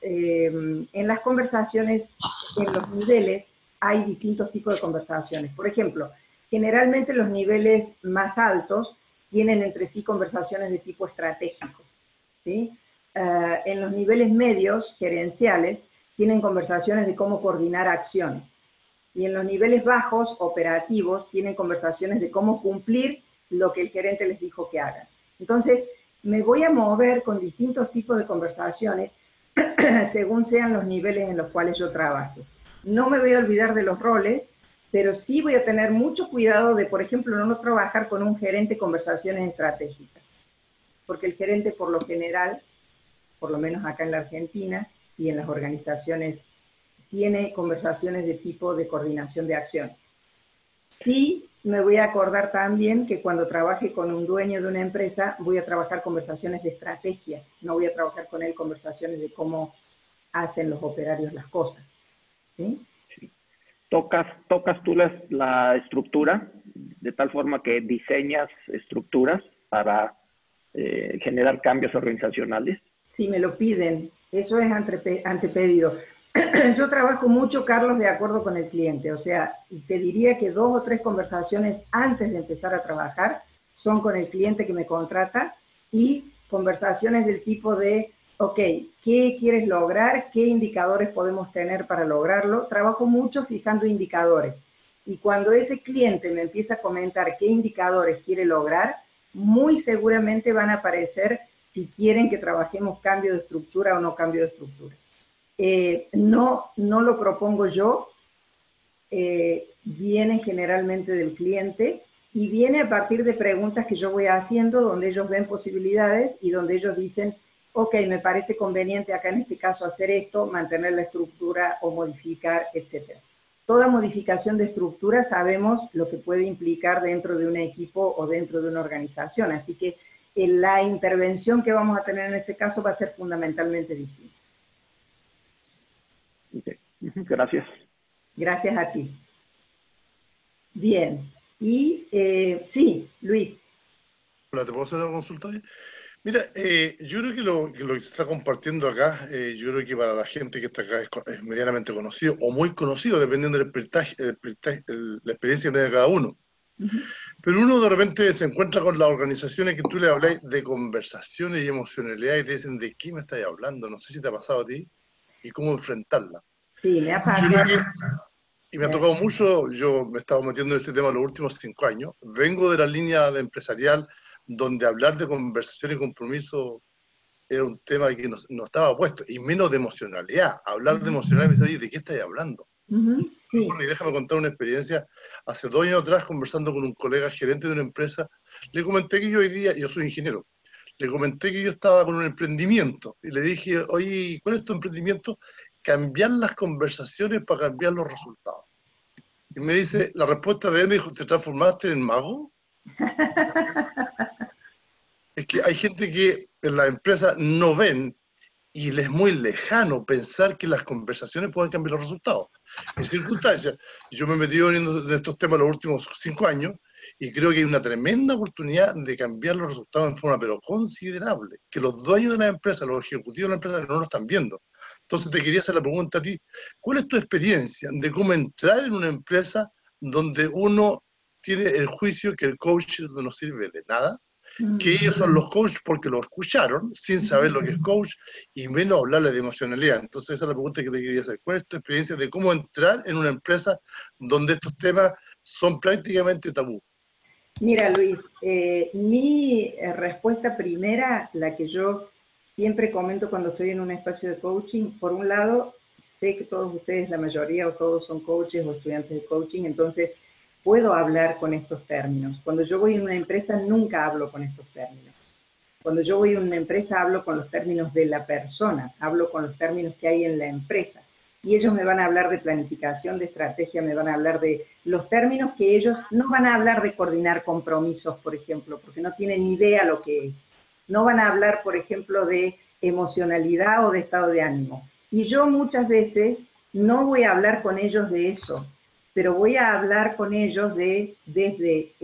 B: las conversaciones, en los niveles, hay distintos tipos de conversaciones. Por ejemplo, generalmente los niveles más altos tienen entre sí conversaciones de tipo estratégico, ¿sí? En los niveles medios, gerenciales, tienen conversaciones de cómo coordinar acciones. Y en los niveles bajos, operativos, tienen conversaciones de cómo cumplir lo que el gerente les dijo que hagan. Entonces, me voy a mover con distintos tipos de conversaciones según sean los niveles en los cuales yo trabajo. No me voy a olvidar de los roles, pero sí voy a tener mucho cuidado de, por ejemplo, no trabajar con un gerente conversaciones estratégicas. Porque el gerente, por lo general, por lo menos acá en la Argentina y en las organizaciones, tiene conversaciones de tipo de coordinación de acción. Sí, me voy a acordar también que cuando trabaje con un dueño de una empresa, voy a trabajar conversaciones de estrategia, no voy a trabajar con él conversaciones de cómo hacen los operarios las cosas. ¿Sí?
D: Sí. ¿Tocas tú la estructura de tal forma que diseñas estructuras para generar cambios organizacionales?
B: Si me lo piden, eso es antepedido. Yo trabajo mucho, Carlos, de acuerdo con el cliente. O sea, te diría que 2 o 3 conversaciones antes de empezar a trabajar son con el cliente que me contrata y conversaciones del tipo de, ok, ¿qué quieres lograr? ¿Qué indicadores podemos tener para lograrlo? Trabajo mucho fijando indicadores. Y cuando ese cliente me empieza a comentar qué indicadores quiere lograr, muy seguramente van a aparecer si quieren que trabajemos cambio de estructura o no cambio de estructura. No lo propongo yo, viene generalmente del cliente y viene a partir de preguntas que yo voy haciendo donde ellos ven posibilidades y donde ellos dicen, ok, me parece conveniente acá en este caso hacer esto, mantener la estructura o modificar, etc. Toda modificación de estructura sabemos lo que puede implicar dentro de un equipo o dentro de una organización, así que la intervención que vamos a tener en este caso va a ser fundamentalmente distinta.
D: Okay. Gracias.
B: Gracias a ti. Bien. Y sí, Luis.
E: Hola, ¿te puedo hacer una consulta? Mira, yo creo que lo que se está compartiendo acá, yo creo que para la gente que está acá es medianamente conocido o muy conocido, dependiendo del la experiencia que tenga cada uno. Pero uno de repente se encuentra con las organizaciones que tú le habláis de conversaciones y emocionalidad y te dicen, ¿de qué me estáis hablando? No sé si te ha pasado a ti y cómo enfrentarla.
B: Sí, me ha pasado.
E: Y me ha tocado mucho, yo me he estado metiendo en este tema los últimos 5 años. Vengo de la línea de empresarial donde hablar de conversación y compromiso era un tema que no estaba puesto, y menos de emocionalidad. Hablar de emocionalidad me dice, ¿de qué estáis hablando?
B: Sí.
E: Y déjame contar una experiencia. Hace 2 años atrás, conversando con un colega gerente de una empresa, le comenté que yo hoy día, yo soy ingeniero, le comenté que yo estaba con un emprendimiento, y le dije, oye, ¿cuál es tu emprendimiento? Cambiar las conversaciones para cambiar los resultados. Y me dice, la respuesta de él me dijo, ¿te transformaste en mago? Es que hay gente que en la empresa no ven y les es muy lejano pensar que las conversaciones pueden cambiar los resultados. En circunstancias, yo me he metido en estos temas los últimos 5 años y creo que hay una tremenda oportunidad de cambiar los resultados en forma pero considerable, que los dueños de la empresa, los ejecutivos de la empresa no lo están viendo. Entonces te quería hacer la pregunta a ti, ¿cuál es tu experiencia de cómo entrar en una empresa donde uno tiene el juicio que el coach no sirve de nada, que ellos son los coaches porque lo escucharon sin saber lo que es coach y menos hablarle de emocionalidad? Entonces esa es la pregunta que te quería hacer. ¿Cuál es tu experiencia de cómo entrar en una empresa donde estos temas son prácticamente tabú?
B: Mira, Luis, mi respuesta primera, la que yo siempre comento cuando estoy en un espacio de coaching, por un lado, sé que todos ustedes, la mayoría o todos son coaches o estudiantes de coaching, entonces puedo hablar con estos términos. Cuando yo voy en una empresa, nunca hablo con estos términos. Cuando yo voy a una empresa, hablo con los términos de la persona, hablo con los términos que hay en la empresa. Y ellos me van a hablar de planificación, de estrategia, me van a hablar de los términos que ellos no van a hablar de coordinar compromisos, por ejemplo, porque no tienen idea lo que es. No van a hablar, por ejemplo, de emocionalidad o de estado de ánimo. Y yo muchas veces no voy a hablar con ellos de eso, pero voy a hablar con ellos desde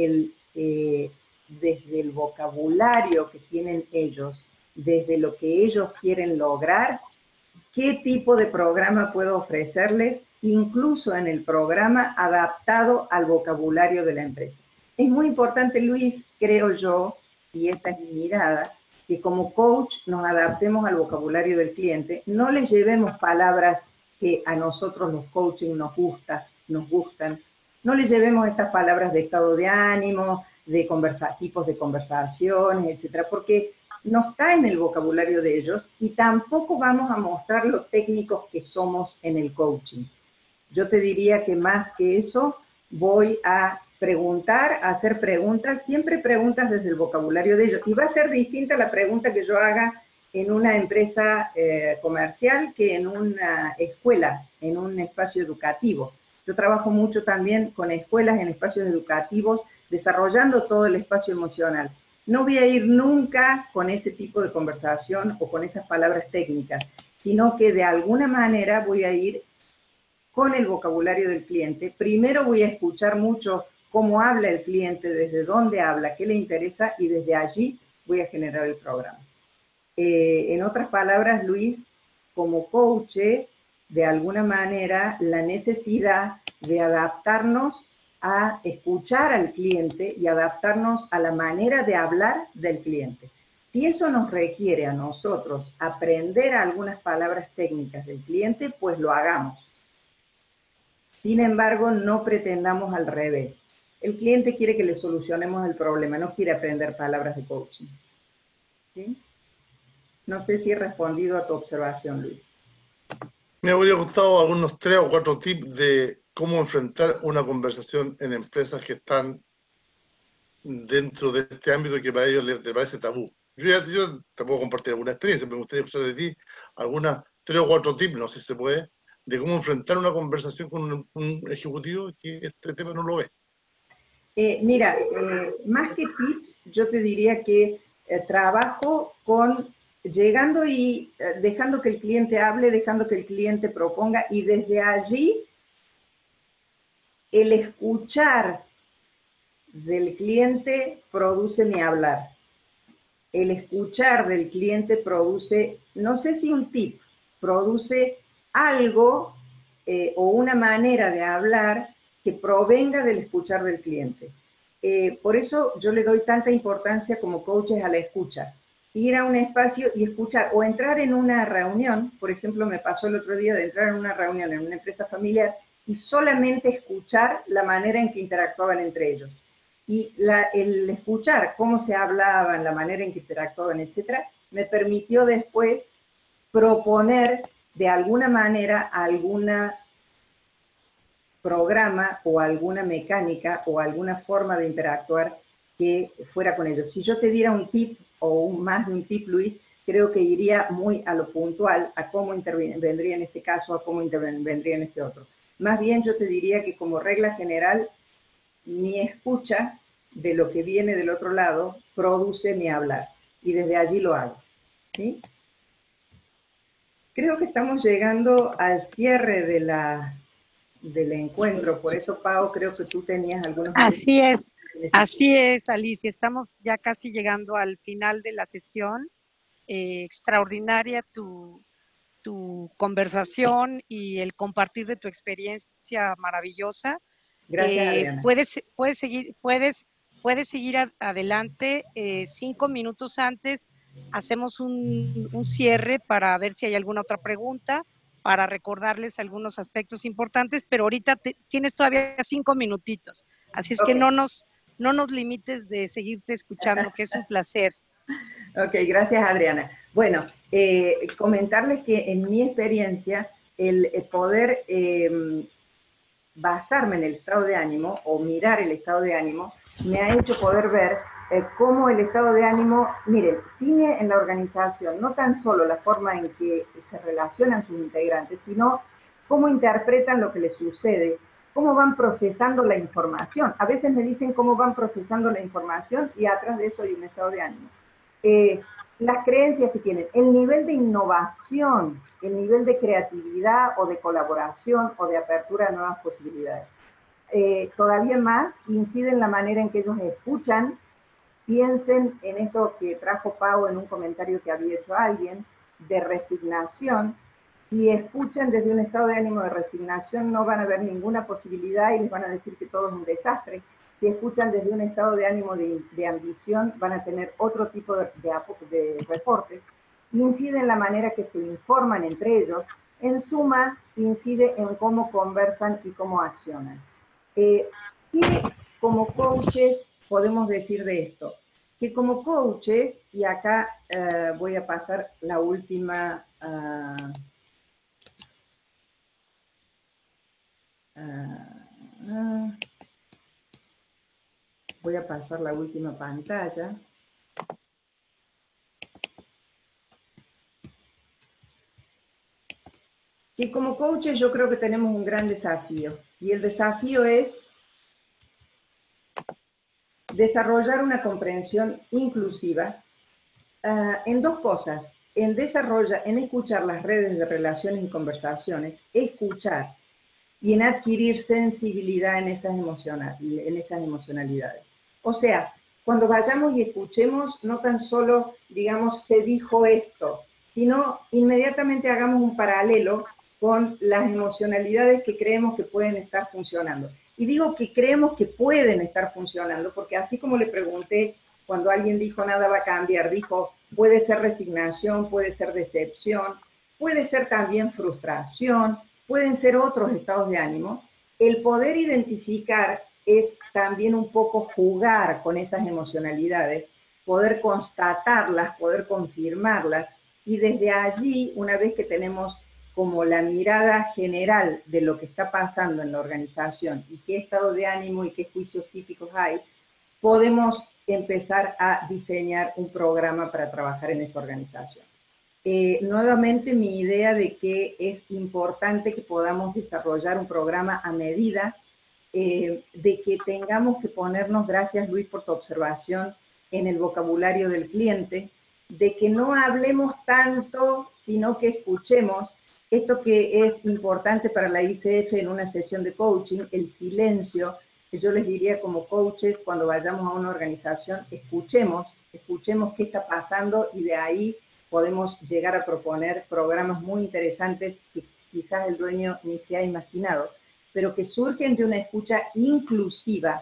B: el vocabulario que tienen ellos, desde lo que ellos quieren lograr, qué tipo de programa puedo ofrecerles, incluso en el programa adaptado al vocabulario de la empresa. Es muy importante, Luis, creo yo, y esta es mi mirada, que como coach nos adaptemos al vocabulario del cliente, no les llevemos palabras que a nosotros los coaching nos gustan, no les llevemos estas palabras de estado de ánimo, de tipos de conversaciones, etcétera, porque no está en el vocabulario de ellos y tampoco vamos a mostrar lo técnicos que somos en el coaching. Yo te diría que más que eso, voy a preguntar, a hacer preguntas, siempre preguntas desde el vocabulario de ellos. Y va a ser distinta la pregunta que yo haga en una empresa comercial que en una escuela, en un espacio educativo. Yo trabajo mucho también con escuelas en espacios educativos, desarrollando todo el espacio emocional. No voy a ir nunca con ese tipo de conversación o con esas palabras técnicas, sino que de alguna manera voy a ir con el vocabulario del cliente. Primero voy a escuchar mucho cómo habla el cliente, desde dónde habla, qué le interesa, y desde allí voy a generar el programa. En otras palabras, Luis, como coaches, de alguna manera, la necesidad de adaptarnos a escuchar al cliente y adaptarnos a la manera de hablar del cliente. Si eso nos requiere a nosotros aprender algunas palabras técnicas del cliente, pues lo hagamos. Sin embargo, no pretendamos al revés. El cliente quiere que le solucionemos el problema, no quiere aprender palabras de coaching. ¿Sí? No sé si he respondido a tu observación, Luis.
E: Me habría gustado algunos 3 o 4 tips de cómo enfrentar una conversación en empresas que están dentro de este ámbito que para ellos les parece tabú. yo te puedo compartir alguna experiencia, pero me gustaría escuchar de ti algunas 3 o 4 tips, no sé si se puede, de cómo enfrentar una conversación con un ejecutivo que este tema no lo ve.
B: Mira, más que tips, yo te diría que trabajo con llegando y dejando que el cliente hable, dejando que el cliente proponga, y desde allí el escuchar del cliente produce mi hablar. El escuchar del cliente produce, no sé si un tip, produce algo o una manera de hablar que provenga del escuchar del cliente. Por eso yo le doy tanta importancia como coaches a la escucha. Ir a un espacio y escuchar, o entrar en una reunión, por ejemplo, me pasó el otro día de entrar en una reunión en una empresa familiar y solamente escuchar la manera en que interactuaban entre ellos. Y el escuchar cómo se hablaban, la manera en que interactuaban, etcétera, me permitió después proponer de alguna manera alguna programa o alguna mecánica o alguna forma de interactuar que fuera con ellos. Si yo te diera un tip o más de un tip, Luis, creo que iría muy a lo puntual, a cómo intervendría en este caso, a cómo intervendría en este otro. Más bien yo te diría que como regla general, mi escucha de lo que viene del otro lado produce mi hablar, y desde allí lo hago, ¿sí? Creo que estamos llegando al cierre del encuentro, por eso, Pau, creo que tú tenías algunos...
A: Así es, Alicia, estamos ya casi llegando al final de la sesión. Extraordinaria tu conversación y el compartir de tu experiencia maravillosa.
B: Gracias, Adriana.
A: Puedes seguir adelante. 5 minutos antes hacemos un cierre para ver si hay alguna otra pregunta, para recordarles algunos aspectos importantes, pero ahorita tienes todavía 5 minutitos. Así es que no nos limites de seguirte escuchando, que es un placer.
B: Ok, gracias, Adriana. Bueno, comentarles que en mi experiencia, el poder basarme en el estado de ánimo o mirar el estado de ánimo me ha hecho poder ver cómo el estado de ánimo, miren, tiene en la organización no tan solo la forma en que se relacionan sus integrantes, sino cómo interpretan lo que les sucede, cómo van procesando la información. A veces me dicen cómo van procesando la información y atrás de eso hay un estado de ánimo. Las creencias que tienen, el nivel de innovación, el nivel de creatividad o de colaboración o de apertura a nuevas posibilidades. Todavía más incide en la manera en que ellos escuchan. Piensen en esto que trajo Pau en un comentario que había hecho alguien, de resignación. Si escuchan desde un estado de ánimo de resignación, no van a ver ninguna posibilidad y les van a decir que todo es un desastre. Si escuchan desde un estado de ánimo de ambición, van a tener otro tipo de reportes. Incide en la manera que se informan entre ellos. En suma, incide en cómo conversan y cómo accionan. ¿Qué como coaches podemos decir de esto? Que como coaches, y acá voy a pasar la última... voy a pasar la última pantalla. Y como coaches yo creo que tenemos un gran desafío. Y el desafío es desarrollar una comprensión inclusiva en dos cosas. En escuchar las redes de relaciones y conversaciones, escuchar, y en adquirir sensibilidad en esas emocionalidades. O sea, cuando vayamos y escuchemos, no tan solo, digamos, se dijo esto, sino inmediatamente hagamos un paralelo con las emocionalidades que creemos que pueden estar funcionando. Y digo que creemos que pueden estar funcionando, porque así como le pregunté cuando alguien dijo nada va a cambiar, dijo puede ser resignación, puede ser decepción, puede ser también frustración, pueden ser otros estados de ánimo. El poder identificar es también un poco jugar con esas emocionalidades, poder constatarlas, poder confirmarlas, y desde allí, una vez que tenemos como la mirada general de lo que está pasando en la organización y qué estado de ánimo y qué juicios típicos hay, podemos empezar a diseñar un programa para trabajar en esa organización. Nuevamente mi idea de que es importante que podamos desarrollar un programa a medida, de que tengamos que ponernos, gracias Luis por tu observación, en el vocabulario del cliente, de que no hablemos tanto, sino que escuchemos esto que es importante para la ICF en una sesión de coaching, el silencio, que yo les diría como coaches, cuando vayamos a una organización, escuchemos qué está pasando y de ahí podemos llegar a proponer programas muy interesantes que quizás el dueño ni se ha imaginado, pero que surgen de una escucha inclusiva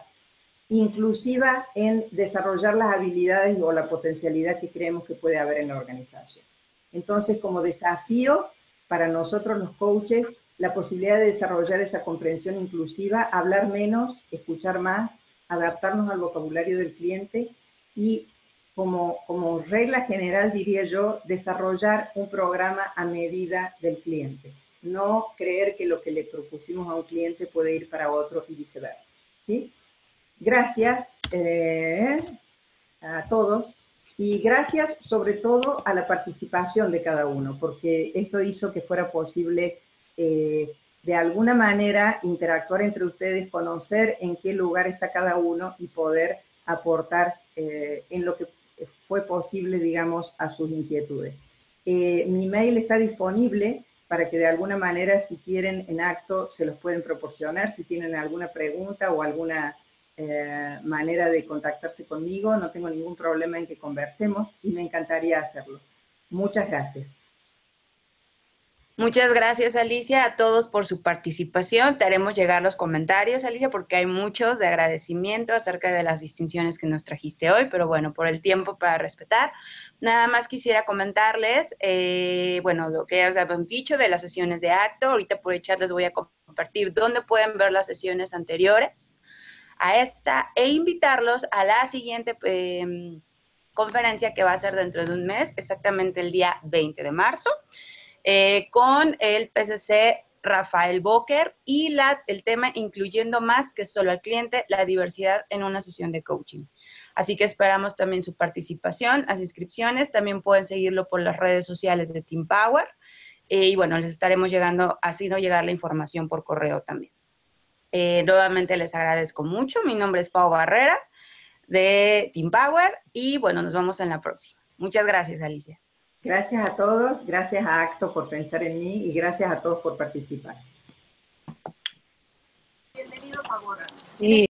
B: en desarrollar las habilidades o la potencialidad que creemos que puede haber en la organización. Entonces, como desafío para nosotros los coaches, la posibilidad de desarrollar esa comprensión inclusiva, hablar menos, escuchar más, adaptarnos al vocabulario del cliente y como regla general, diría yo, desarrollar un programa a medida del cliente. No creer que lo que le propusimos a un cliente puede ir para otro y viceversa. ¿Sí? Gracias a todos y gracias sobre todo a la participación de cada uno, porque esto hizo que fuera posible de alguna manera interactuar entre ustedes, conocer en qué lugar está cada uno y poder aportar en lo que fue posible, digamos, a sus inquietudes. Mi mail está disponible para que de alguna manera, si quieren en acto, se los pueden proporcionar. Si tienen alguna pregunta o alguna manera de contactarse conmigo, no tengo ningún problema en que conversemos y me encantaría hacerlo. Muchas gracias.
C: Muchas gracias, Alicia, a todos por su participación. Te haremos llegar los comentarios, Alicia, porque hay muchos de agradecimiento acerca de las distinciones que nos trajiste hoy, pero bueno, por el tiempo para respetar. Nada más quisiera comentarles, bueno, lo que ya os habíamos dicho de las sesiones de acto. Ahorita por el chat les voy a compartir dónde pueden ver las sesiones anteriores a esta e invitarlos a la siguiente conferencia que va a ser dentro de un mes, exactamente el día 20 de marzo. Con el PCC Rafael Boker y el tema incluyendo más que solo al cliente, la diversidad en una sesión de coaching. Así que esperamos también su participación, las inscripciones, también pueden seguirlo por las redes sociales de Team Power y bueno, les estaremos haciendo llegar la información por correo también. Nuevamente les agradezco mucho, mi nombre es Pau Barrera de Team Power y bueno, nos vemos en la próxima. Muchas gracias, Alicia.
B: Gracias a todos, gracias a Acto por pensar en mí y gracias a todos por participar.
A: Bienvenidos a Boda. Sí.